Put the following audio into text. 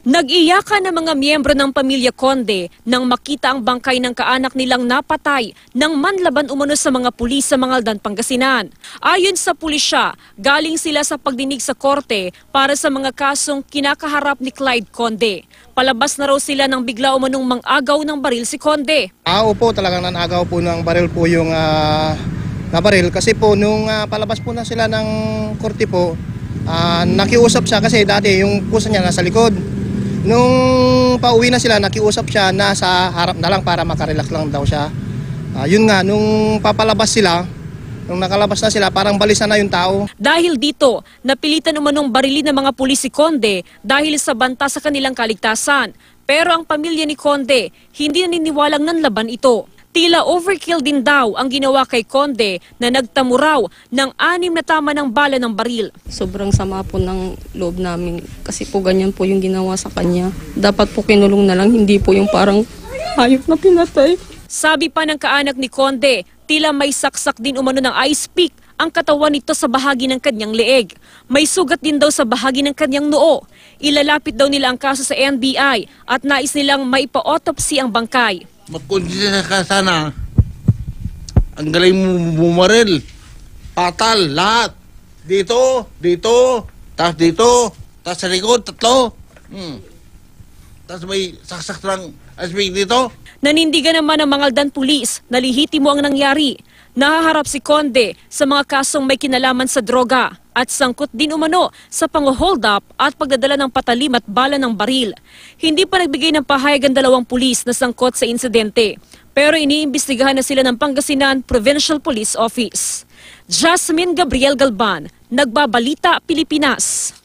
Nag-iyakan ng mga miyembro ng pamilya Conde nang makita ang bangkay ng kaanak nilang napatay ng manlaban umano sa mga pulis sa Mangaldan, Pangasinan. Ayon sa pulisya, galing sila sa pagdinig sa korte para sa mga kasong kinakaharap ni Clyde Conde. Palabas na raw sila nang bigla umanong mang-agaw ng baril si Conde. Opo, talagang nanagaw po ng baril po yung na baril kasi po nung palabas po na sila ng korte po, nakiusap siya kasi dati yung pusa niya nasa likod. Nung pauwi na sila, nakiusap siya na sa harap na lang para makarelax lang daw siya. Yun nga, nung papalabas sila, nung nakalabas na sila, parang balisa na yung tao. Dahil dito, napilitan umanong barilin ng mga pulis si Conde dahil sa banta sa kanilang kaligtasan. Pero ang pamilya ni Conde, hindi naniniwalang nanlaban ito. Tila overkill din daw ang ginawa kay Conde na nagtamo raw ng 6 na tama ng bala ng baril. Sobrang sama po ng loob namin kasi po ganyan po yung ginawa sa kanya. Dapat po kinulong na lang, hindi po yung parang hayop na pinatay. Sabi pa ng kaanak ni Conde, tila may saksak din umano ng ice pick ang katawan nito sa bahagi ng kanyang leeg. May sugat din daw sa bahagi ng kanyang noo. Ilalapit daw nila ang kaso sa NBI at nais nilang maipa-autopsy ang bangkay. Magkondisya ka sana. Ang galing mo bumaril. Patal, lahat. Dito, tas sa likod, 3. Tas may saksak ng asbig dito. Nanindigan naman ng Mangaldan Police na lihitimo ang nangyari. Nahaharap si Conde sa mga kasong may kinalaman sa droga at sangkot din umano sa pang-hold up at pagdadala ng patalim at bala ng baril. Hindi pa nagbigay ng pahayag ang 2 pulis na sangkot sa insidente. Pero iniimbestigahan na sila ng Pangasinan Provincial Police Office. Jasmine Gabriel Galban, Nagbabalita, Pilipinas.